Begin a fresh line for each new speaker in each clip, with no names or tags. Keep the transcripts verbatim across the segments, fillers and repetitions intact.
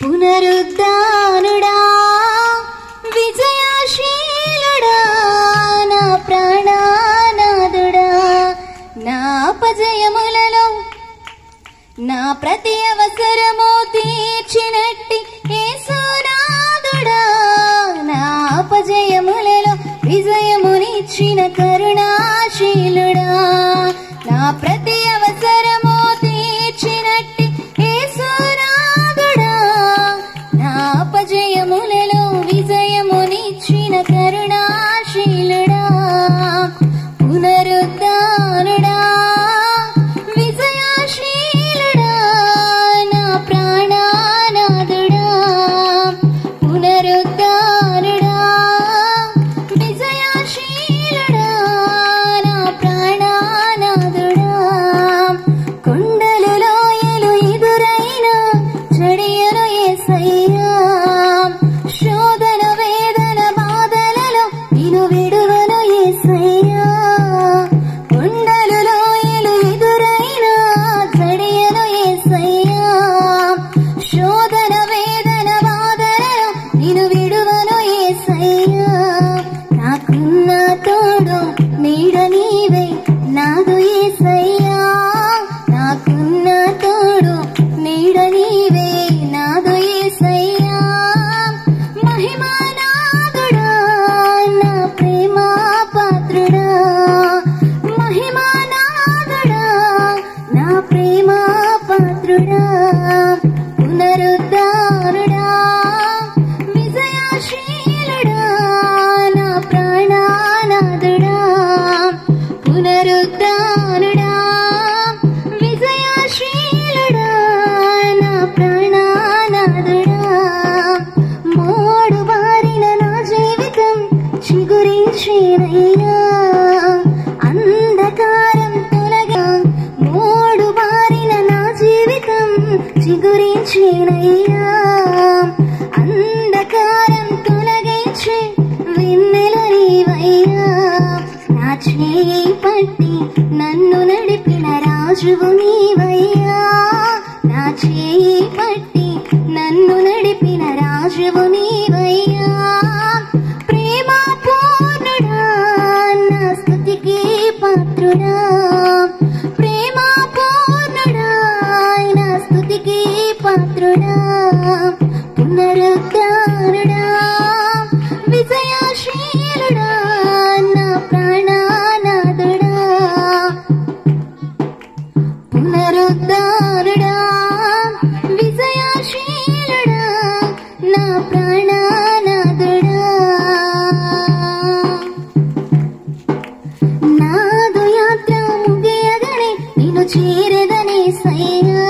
పునరుద్ధానుడా విజయశీలుడా నా ప్రాణనాథుడా నా అపజయములలో నా ప్రతి అవసరము తీర్చినట్టి యేసునాథుడా నా అపజయములలో విజయమునిచ్చిన కరుణాశీలుడా నా ప్రతి అవసరము తీర్చినట్టి యేసునాథుడా నా అపజయములలో విజయమునిచ్చిన కరుణాశీలుడా పునరుద్ధానుడా విజయశీలుడా నా ప్రాణనాథుడా పునరుద్ధానుడా విజయశీలుడా నా ప్రాణనాథుడా కొండలు లోయలు ఎదురైన చడియలు యేసయ్యా శోధన వేదన బాధలలో నిన్ను విడువను యేసయ్యా కొండలు లోయలు ఎదురైన చడియలు యేసయ్యా శోధన వేదన బాధలలో నిన్ను విడువను యేసయ్యా నాకున్న తోడు నీడ నీవే నాదు యేసయ్యా నాకున్న తోడు నీడ నీవే నాదు యేసయ్యా మహిమానాథుడా నా ప్రేమ పాత్రుడా మహిమానాథుడా నా ప్రేమ పాత్రుడా పునరుద్ధానుడా విజయశీలుడా నా ప్రాణనాథుడా పునరుద్ధానుడా విజయశీలుడా నా ప్రాణనాథుడా మోడు బారిన నా జీవితం చిగురించేనయ్యా అంధకారం తొలగా మోడు బారిన నా జీవితం చిగురించేనయ్యా అంధకారం తొలగించే వెన్నెల నీవయ్యా నా చేయి పట్టి నన్ను నడిపిన రాజువు నీవయ్యా నా చేయి పట్టి నన్ను నడిపిన రాజువు నీవయ్యా ప్రేమ పూర్ణుడా నా స్తుతికి పాత్రుడా ప్రేమ పూర్ణుడా నా స్తుతికి పాత్రుడా పునరుద్ధానుడా విజయశీలుడా నా ప్రాణనాథుడా పునరుద్ధానుడా విజయశీలుడా నా ప్రాణనాథుడా నాదు యాత్ర ముగియగనే నిన్ను చేరదనే సయ్యా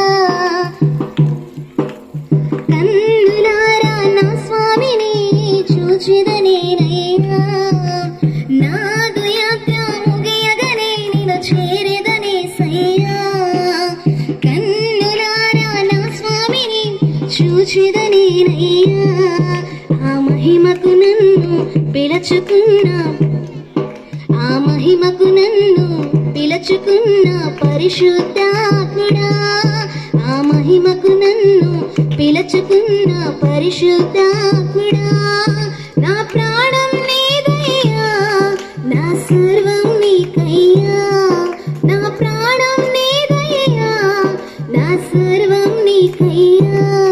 కన్నులారా నా స్వామిని చూచిదనేనయ్యా నాదు యాత్ర ముగియగనే నిన్ను చేరదనే సయ్యా కన్నులారా నా స్వామిని చూచిదనేనయ్యా ఆ మహిమకు నన్ను పిలుచుకున్నా ఆ మహిమకు నన్ను పిలుచుకున్న పరిశుద్ధాత్ముడా ఆ మహిమకు నన్ను పిలుచుకున్న పరిశుద్ధాత్ముడా నా ప్రాణం నీదయ్యా నా సర్వం నీకయ్యా నా ప్రాణం నీదయ్యా నా సర్వం నీకయ్యా